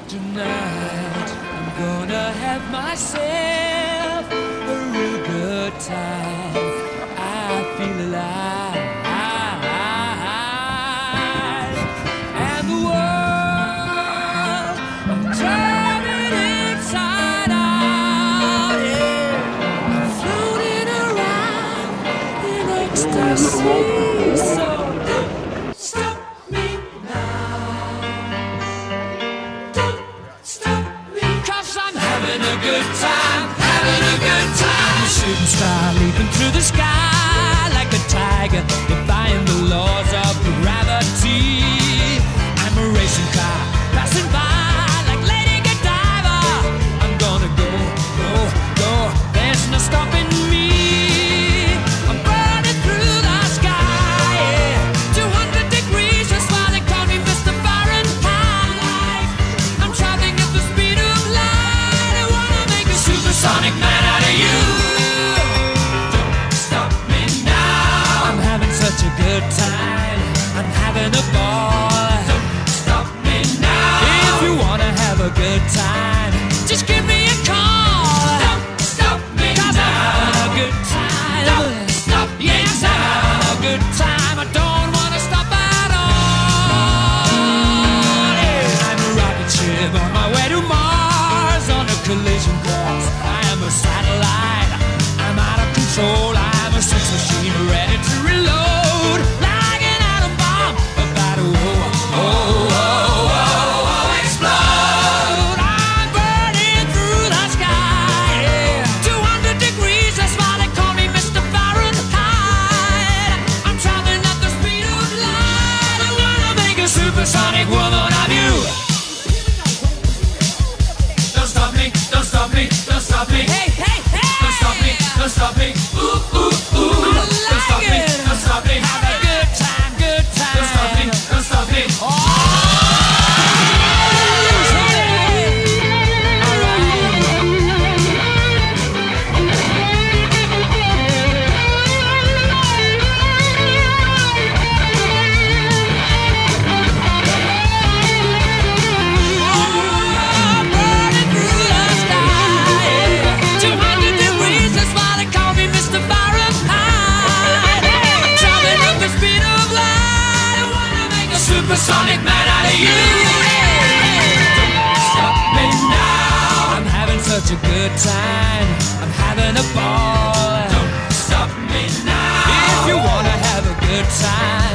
Tonight I'm gonna have myself a real good time. I feel alive, and the world I'm turning inside out. Yeah, I'm floating around in ecstasy. So don't stop me now. Having a good time, having a good time. A shooting star leaping through the sky like a tiger, defying the laws of gravity. I'm a racing car passing by like Lady Godiva. I'm gonna go, go, go. There's no stopping me. I'm burning through the sky, yeah. 200 degrees, that's why they call me Mr. Fahrenheit. I'm traveling at the speed of light. Supersonic man out of you. Don't stop me now. I'm having such a good time. I'm having a ball. Don't stop me now. If you wanna have a good time, just give me a call. Don't stop me now. I'm having a good time. Don't stop me now. I'm having a good time. I don't wanna stop at all. Yeah. I'm a rocket ship on my way to Mars on a collision course. A satellite, I'm out of control. I'm a sex machine ready to reload, like an atom bomb about to explode. I'm burning through the sky, yeah. 200 degrees, that's why they call me Mr. Fahrenheit. I'm traveling at the speed of light. I'm gonna make a supersonic woman of you. Don't stop me, don't stop me, don't stop me. Hey, hey, hey! Don't stop me, don't stop me. Ooh, ooh, ooh. Don't stop me, don't stop me. Have a good time, good time. Don't stop me, don't stop me. Supersonic man out of you. Don't stop me now. I'm having such a good time. I'm having a ball. Don't stop me now. If you wanna have a good time,